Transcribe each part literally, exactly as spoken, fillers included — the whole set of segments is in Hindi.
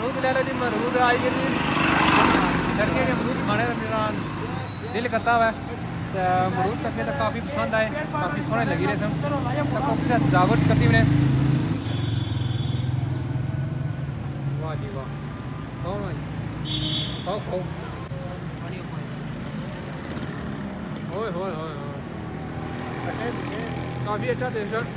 अमरूद ले लो जी, अमरूद आई गए जी सर्दियों के अमरूद खाने का मेरा दिल करता हुआ है। अमरूद तक तो काफ़ी पसंद आए, काफ़ी सोहने लगी रहे सन, तो सजावट करती मैंने। वाह जी वाह, खाओ ना जी, खाओ खाओ। ओए होए होए काफ़ी अच्छा टेस्ट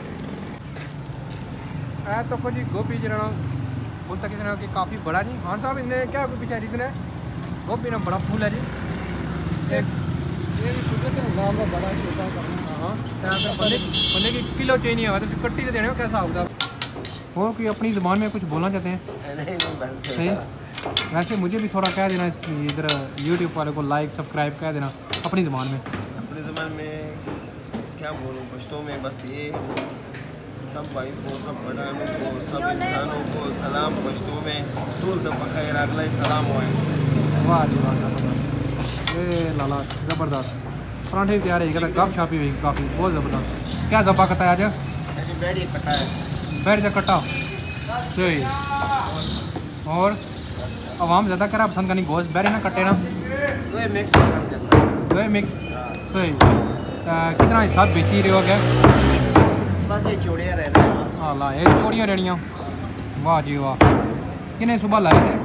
है। तो कुछ गोभी जरा बोलता किसी ने कि काफ़ी बड़ा जी। हाँ साहब इसने क्या कोई पीछे रीजन है? गोभी ना बड़ा फूल है जी, एक ये भी फूल के गाँव का बड़ा छोटा करना। हाँ बंदे बंदे की किलो चाहिए होगा तो कट्टी से देने हो कैसा होगा? और कोई अपनी ज़ुबान में कुछ बोलना चाहते हैं? नहीं नहीं बस सही। वैसे मुझे भी थोड़ा कह देना, इधर यूट्यूब वाले को लाइक सब्सक्राइब कह देना अपनी ज़ुबान में। अपनी ज़ुबान में क्या बोलूँ, पश्तो में बस ये सब भाई को, सब बड़ानों को, सब इंसानों को सलाम पश्तो में टूल द बखैर अगला सलाम हो। वाह जी वाह, ये लाला ज़बरदस्त पराठे भी तैयार है, कहता गप छापी हुई काफ़ी बहुत ज़बरदस्त। क्या ज़बा करता है आज? बैठ कटा है, बैठ जा कटा सही। और आवाम ज़्यादा करा पसंद करनी गोश्त बैरे ना कटे ना दो मिक्स पसंद करना, दो मिक्स सही। कितना हिसाब बेची रहे हो क्या? बस ये चूड़ियाँ रहना है। हाँ ला ये चूड़ियाँ रहनियाँ। वाह जी वाह, किन्हें सुबह लाए थे?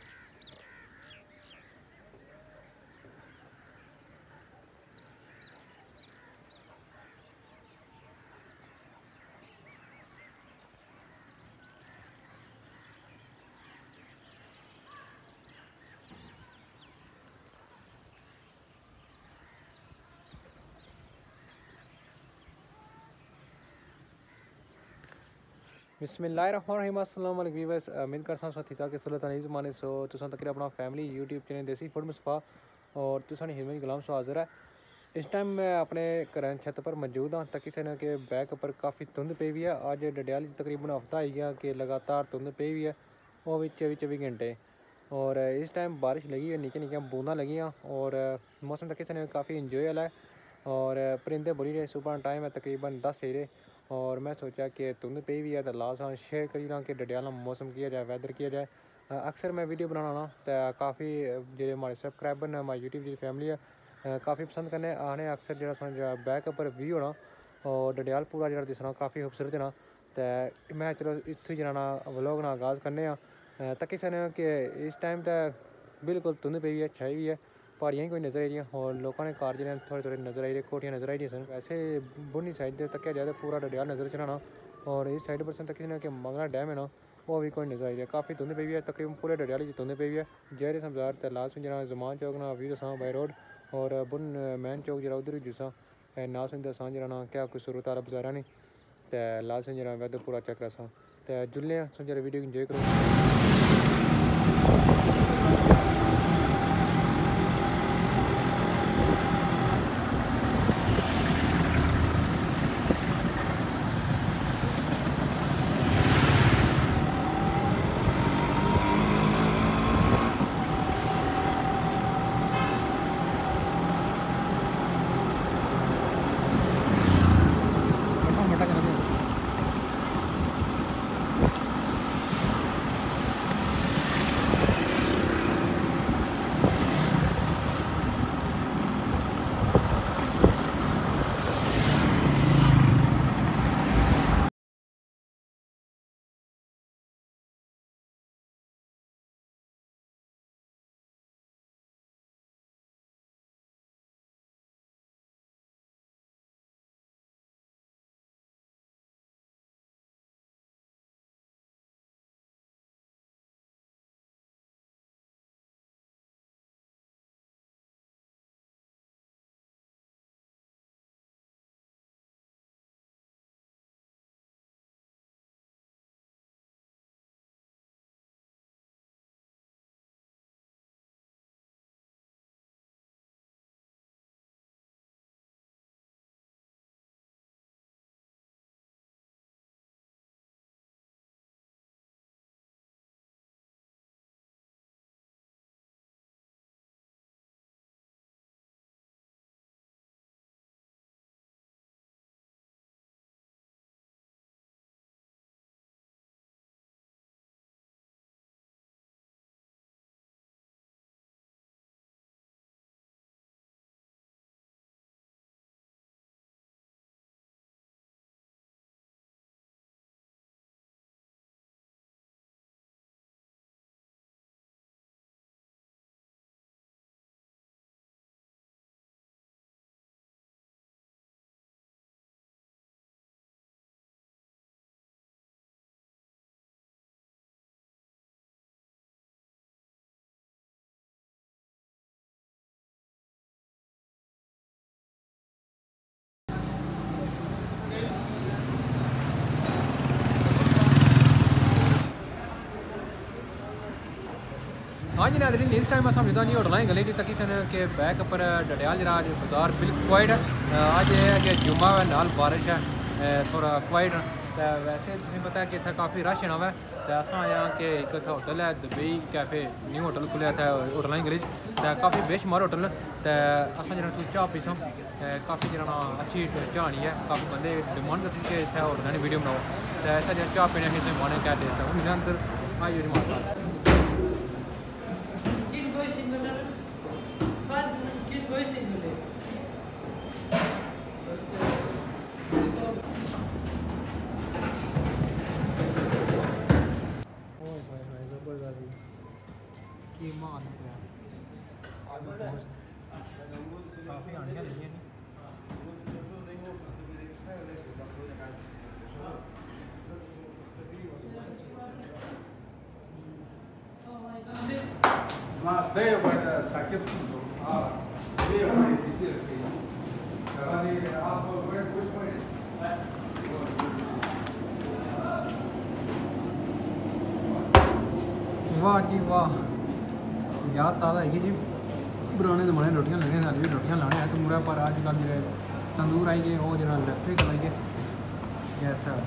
बिस्मिल्लाहिर्रहमानिर्रहीम, अस्सलाम वालेकुम व्यूअर्स। उम्मीद करता हूं ठीक ठाक के सुलत अनीज माने सो तुसां तक अपना family YouTube channel Desi food Mustafa और तुसां हिरमत गुलाम सो हाजिर है। इस टाइम मैं अपने घर छत पर मौजूद हाँ तक किसी ने के बैक पर काफ़ी धुंध पई हुई है। अज डडियाल तकरीबन हफ्ता आई गया कि लगातार धुंध पई हुई है, वो भी चौबी चौबी घंटे। और इस टाइम बारिश लगी है, नीचे नीचे बूंदा लगी हैं और मौसम तक किसी ने काफ़ी इंजॉय वाला है और परिंदे बोली रहे। सुबह टाइम है तकरीबन दस ही रहे और मैं सोचा कि धुंध पई हुई है तो लाल सा शेयर करी ना कि डडियाला मौसम किया जाए, वैदर किया जाए। अक्सर मैं वीडियो बनाना ना तो काफ़ी जो हमारे सब्सक्राइबर ने हमारी यूट्यूब की फैमिली है काफ़ी पसंद करने आने। अक्सर जो बैक पर व्यू होना और डडियाल पूरा जो दिसना काफ़ी खूबसूरत होना। तो मैं चलो इतों जरा व्लॉग ना आगाज़ करने तक सकने कि इस टाइम तो बिल्कुल धुंध पई हुई है, छाई हुई है, पहाड़ियाँ कोई नज़र आई रही और लोगों ने कार जो थोड़े थोड़े नज़र आई रही, कोठियाँ नज़र आई रही सन। वैसे बुनी साइड तक जाए तो पूरा डडियाल नज़र चलाना और इस साइड पर तक कि मंगना डैम है ना वो भी कोई नज़र आई रही है। काफ़ी धुंध पई हुई है, तकरीबन पूरे डडियाल की धुंध पई हुई है। जहर समझार तो लाल सुन जना जमान चौक ना वी दसा बाई रोड और बुन मैन चौक जरा उधर भी जुसा ना सुन दसा जरा ना क्या कोई सूरत आला बाजारा नहीं तो लाल सुन जरा वैदर पूरा चेक रसा तो जुल्ले सुन जरा वीडियो इंजॉय करो। हाँ जी नाज़रीन, इस टाइम अस मौजूदा जी होटल गली जी तकी सन के बैक पर डडियाल जरा अज बाजार बिल्कुल क्वाइट है। अज ये है कि जुम्मा है नाल बारिश है थोड़ा क्वाइट। तो वैसे तुम्हें पता है कि इतना काफ़ी रश होना है। तो अस आया कि एक होटल है दुबई कैफे न्यू होटल खुले थे होटल गली तो काफ़ी बेशुमार होटल। तो अस जरा कोई चाह पीसा काफ़ी जरा अच्छी चाह नहीं है, काफ़ी बंदे डिमांड करते कि इतना होटल की वीडियो बनाओ। तो ऐसा जरा चाह पीने की माने क्या टेस्ट है मेरे अंदर आई जी माता की मान काफ़ी आनिया नहीं है। ما ده یو باید ساکت شو. آه. ده یو باید بیشتر کنی. اگر دیگه آب تو باید خوش کنی. वाह जी वाह, याद ताज़ा है जी पुराने जमाने रोटियां लगे सारी भी रोटियां लाने हैं तंदूर पर अजकल जो तंदूर आई गए वो जो इलैक्ट्रिकल आई गए गैस है।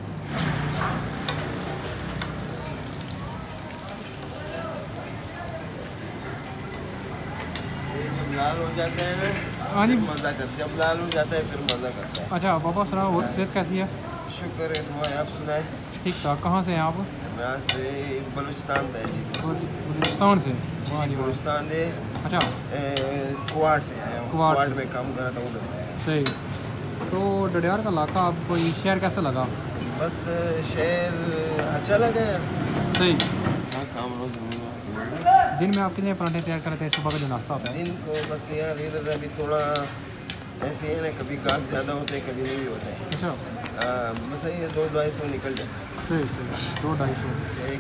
जब लाल हो जाते हैं ना हाँ जी मज़ा करते, जब लाल हो जाता है फिर मज़ा करता है। अच्छा पापा सुना और सेहत कैसी है? शुक्र है दुआ है, आप सुनाए? ठीक ठाक। कहाँ से हैं आप? यहाँ से बलूचिस्तान है जी। बलूचिस्तान से? वाह जी वाह। बलूचिस्तान है। अच्छा कुआड़ से आया हूँ, कुआड़ कुआड़ में काम कर रहा था उधर से। सही। तो डडियाल का इलाका आपको ये शहर कैसा लगा? बस शहर अच्छा लगा है। सही। हाँ काम रोज दिन में आप कितने पराठे तैयार करते हैं सुबह का जो नाश्ता होता है? दिन को बस यार इधर अभी थोड़ा ऐसे है ना, कभी काम ज़्यादा होते हैं कभी नहीं भी होते हैं। अच्छा बस ये दो ढाई सौ निकल जाता है। सही सही दो ढाई सौ।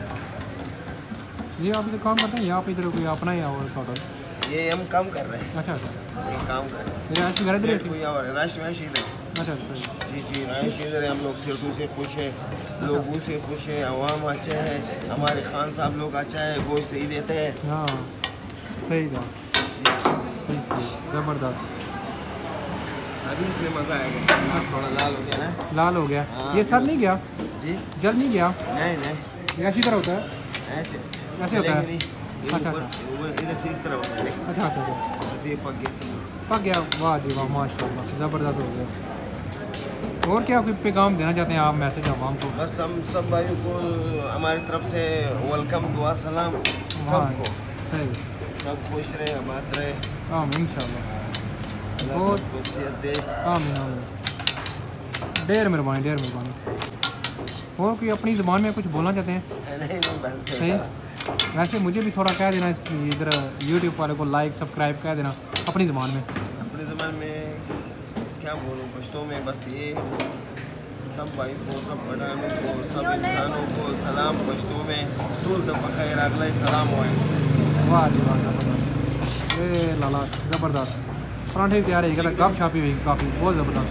ये आप इधर काम करते हैं या आप इधर कोई अपना ही और होटल? ये हम काम कर रहे हैं। अच्छा अच्छा ये काम कर रहे हैं। ये ऐसी घर सेठ कोई और राश वैश इधर। अच्छा अच्छा जी जी राश इधर है। हम लोग सेठों से खुश है, लोगों से खुश है, आवाम अच्छा है, हमारे खान साहब लोग अच्छा है, गोश्त सही देते हैं। हाँ सही था ज़बरदस्त। अभी इसमें मज़ा आएगा। थोड़ा लाल हो गया ना? लाल हो गया। हाँ, ये सर नहीं गया? जी जल नहीं गया? नहीं नहीं ये ऐसी तरह होता है? ऐसे ऐसे होता है? नहीं, ये अच्छा, ऊपर- ऊपर इधर से इस तरह होता है। अच्छा अच्छा अच्छा बस ये पक गया सब। पक गया। वाह जी वाह माशाल्लाह ज़बरदस्त हो गया। और क्या कोई पैगाम देना चाहते हैं आप, मैसेज आवाम को? बस हम सब भाइयों को हमारी तरफ से वेलकम, दुआ सलाम सबको। सही सब खुश रहे, आबाद रहे, आमीन इंशाल्लाह। अल्लाह बहुत- सबको सेहत दे। आमीन आमीन। ढेर मेहरबानी ढेर मेहरबानी। और कोई अपनी ज़बान में कुछ बोलना चाहते हैं? नहीं नहीं बस सही। वैसे मुझे भी थोड़ा कह देना, इस इधर यूट्यूब वाले को लाइक सब्सक्राइब कह देना अपनी ज़बान में। अपने ज़बान में क्या बोलूँ, पश्तो में बस ये सब भाई को, सब पठानों को, सब इंसानों को सलाम पश्तो में टूल द बखैर अगला सलाम हो। वाह जी वाह ज़बरदस्त। ये लाला ज़बरदस्त पराठे तैयार है। कहता गप छापी हुई काफ़ी बहुत ज़बरदस्त।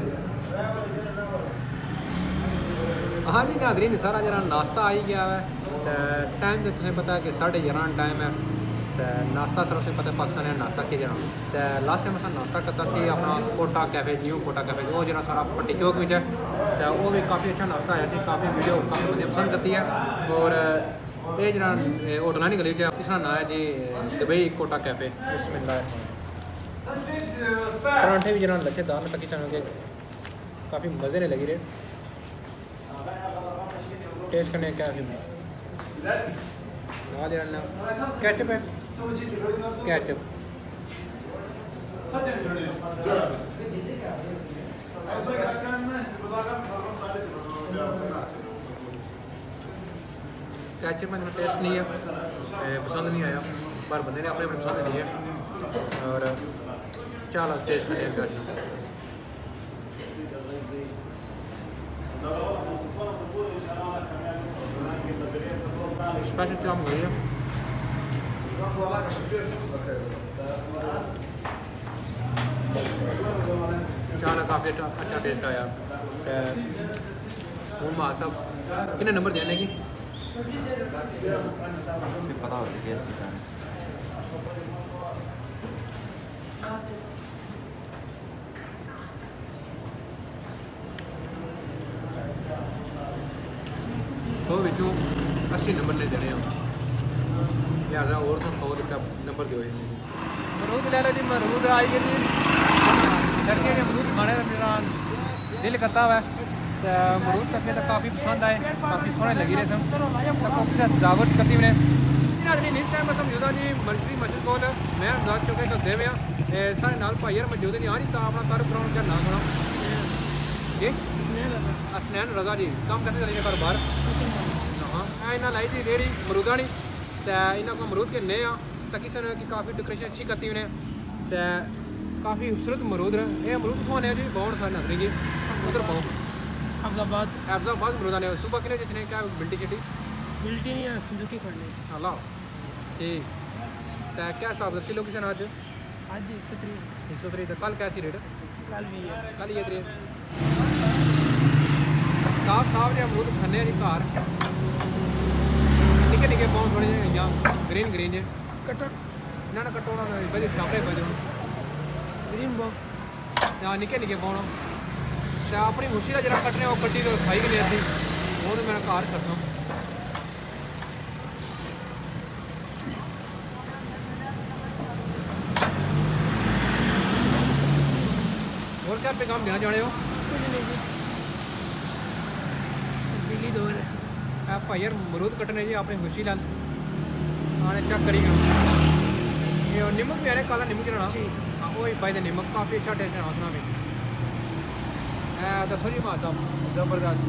हाँ जी नाज़रीन, सारा जरा नाश्ता आई गया है। तो टाइम तो तुम्हें पता है कि साढ़े ग्यारह टाइम है। तो नाश्ता सर से पता पाकिस्तान ने नाश्ता किया जरा। तो लास्ट टाइम अस नाश्ता करता सी अपना Kota cafe new Kota cafe वो जरा सारा पट्टी चौक में है। तो वो भी काफ़ी अच्छा नाश्ता आया सी, काफ़ी वीडियो काफ़ी बंदे पसंद करती है। और ये जरा होटल नहीं गली इसका नाम है जी दुबई कोटा कैफे। बिस्मिल्लाह। पराठे भी जरा लच्छे दाल में तकी के काफ़ी मज़े ने लगी रहे टेस्ट करने क्या कैचअप है कैचअप कैचअप में टेस्ट नहीं है, पसंद नहीं आया, पर बंदे ने अपने अपने पसंद ली है। और चलो टेस्ट करें कैचअप। स्पेशल चाम गई है। चाला काफ़ी अच्छा टेस्ट आया। हूँ मां साहब कितने नंबर देने की? पता हो गया सौ विचों अस्सी नंबर ने देने लिहाजा और तो सौ नंबर दो मरूद ले लो जी मरूद आई गई लड़के के मरूद खाने का मेरा दिल करता हुआ तो मरूद तक तो काफ़ी पसंद आए काफ़ी सोहने लगी रहे सन सजावट करती मैंने इस टाइम अस मौजूद हाँ जी मर्जी मस्जिद कोल मैं अमदाद चौके चलते हुए हाँ साढ़े नाल भाई यार मौजूद नहीं हाँ जी तो अपना घर कराउन क्या नाम सुना जी असनैन रजा जी काम कैसे चलेंगे घर बाहर हाँ इन्हें लाई थी रेहड़ी मरूदा नहीं तो इन्होंने को अमरूद के नए हाँ तो किसी ने काफ़ी डेकोरेशन अच्छी करती उन्हें तो काफ़ी खूबसूरत अमरूद ने ये अमरूद कितों आने जी बहुत सारे नजरे जी उधर पाओ अहमदाबाद अहमदाबाद अमरूद आने सुबह कितने जितने क्या बिल्टी चिट्टी बिल्टी नहीं है सुजुकी करने अल्लाह ठीक तो क्या हिसाब से किलो किसान आज आज एक सौ तीन एक सौ तरीक कल कैसी रेट कल भी है कल ये तरीक साफ साफ जो अमरूद खाने जी घर निके निके पाउं थोड़े जे ग्रीन ग्रीन जे कटो ना ना कटोना बजे सामने बजे ग्रीन बो हाँ निके निके पाउं तो अपनी खुशी का जरा कटने वो कट्टी तो खाई गई थी वो तो मेरा घर करता और क्या पैगाम देना चाहते हो कुछ नहीं जी बिल्ली दो है आप भाई यार मरूद कटने जी अपनी खुशी लाल आने चेक करी करो ये निमक भी आने काला निमक चढ़ना हाँ वही भाई दे निमक काफ़ी अच्छा टेस्ट है उसना भी दसो जी माँ साहब जबरदस्त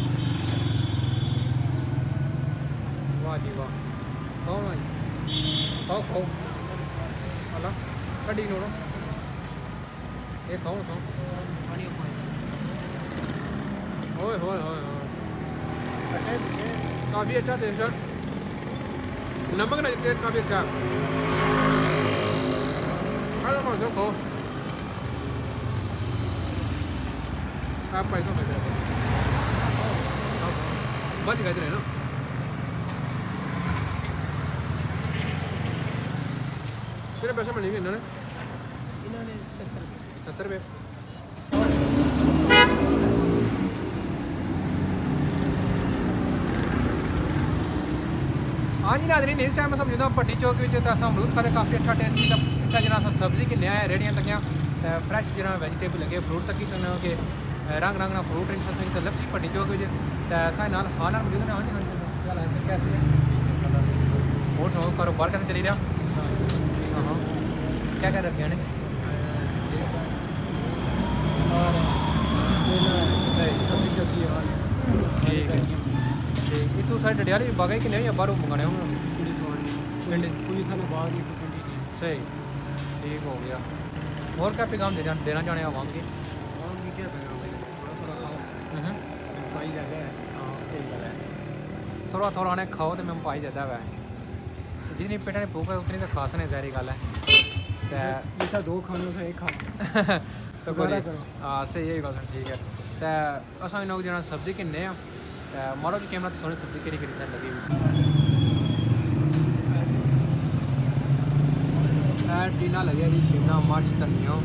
वाह जी वाह खाओ ना जी खाओ खाओ अला कड़ी नोड़ो ये खाओ खाओ होए होए होए काफ़ी अच्छा टेस्ट है नमक ना टेस्ट काफ़ी अच्छा अरे मज़ा खाओ आप पैसों में बच गए थे ना कितने पैसे मिलेंगे इन्होंने इन्होंने सत्तर सत्तर रुपये हाँ जी नाज़रीन इस टाइम समझो तो भट्टी चौक अमरूद खाते काफ़ी अच्छा टेस्ट ही अच्छा जना सब्जी की नया रेडियाँ लगियाँ फ्रैश जना वेजिटेबल लगे फ्रूट तक ही सुनो कि रंग रंग फ्रूट तो लस्सी भट्टी चौक साढ़े नाल हाँ नाल मौजूद ने हाँ जी कैसे और सुनो कारोबार कैसे चली रहा हाँ हाँ क्या क्या रखे ने ठीक है ठीक इतों साढ़े डडियाली बागा कि नहीं बाहरों मंगाने होंगे सही ठीक हो गया और क्या पैगाम देना देना चाहने आवाम के थोड़ा थोड़ा ने खाओ तो मैं पाई ज़्यादा वै जितनी पेटा ने भूख है उतनी तो खास ने जहरी गल है दो खाने एक खा तो हाँ सही यही गल ठीक है तो असा इन जना सब्जी किन्ने मारो जी कैमरा थोड़ी सब्जी केड़ी केड़ी लगी हुई टीना लगे जी शिमला मिर्च धनिया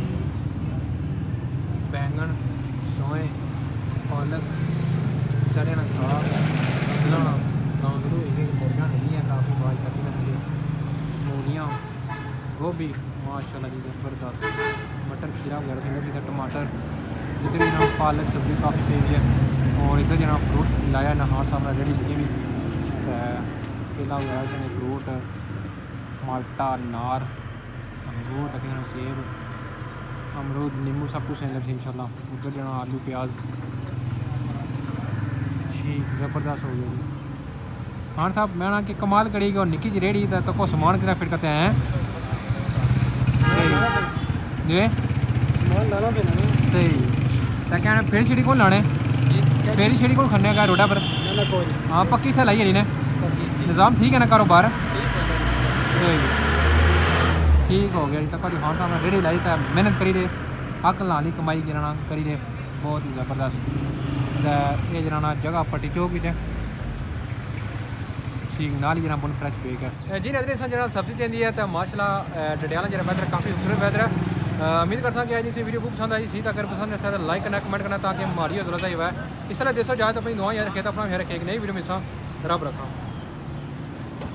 बैंगन सोए पालक सड़े साग गांगरू मुर्गियाँ नहीं है काफ़ी बाज करती हैं मूलियाँ गोभी माशाल्लाह जी ज़बरदस्त मटर खीरा वगैरह देंगे इधर टमाटर इधर जना पालक सब्जी काफ़ी तेज़ है और इधर जना फ्रूट लाया नहार सामने रेडी लगी हुई केला वगैरह जने फ्रूट माल्टा नार अंगूर लगे सेब अमरूद नींबू सब कुछ लगे इंशाल्लाह उधर जना आलू प्याज ठीक ज़बरदस्त हो गया जी हाँ साहब मैं ना कि कमाल करी और निकी जी रेडी तो को सामान कितना फिट करते हैं जी सही तो क्या फेरी छेड़ी कौन लाने फेरी छेड़ी कौन खन्ने का रोडा पर हाँ पक्की इतना लाई ने निज़ाम ठीक है ना कारोबार ठीक हो गया तक हाँ साहब रेडी लाई तो मेहनत करी रहे हक लानी कमाई गिराना करी रहे बहुत ही ज़बरदस्त तो ये जना जगह पट्टी चौक है ठीक नाल ही जनाब फ्रेश पेक है जी नजर जना सब्जी चाहिए है तो माशाल्लाह डडियाला जरा वेदर काफ़ी खूबसूरत वेदर है उम्मीद करता हूँ कि आज इस वीडियो को पसंद आई सी तो अगर पसंद अच्छा तो लाइक करना कमेंट करना ताकि हमारी हौसला ही हुआ है इस तरह देसो जाए तो अपनी दुआ याद रखे तो अपना फिर एक नई वीडियो मिसा रब रखा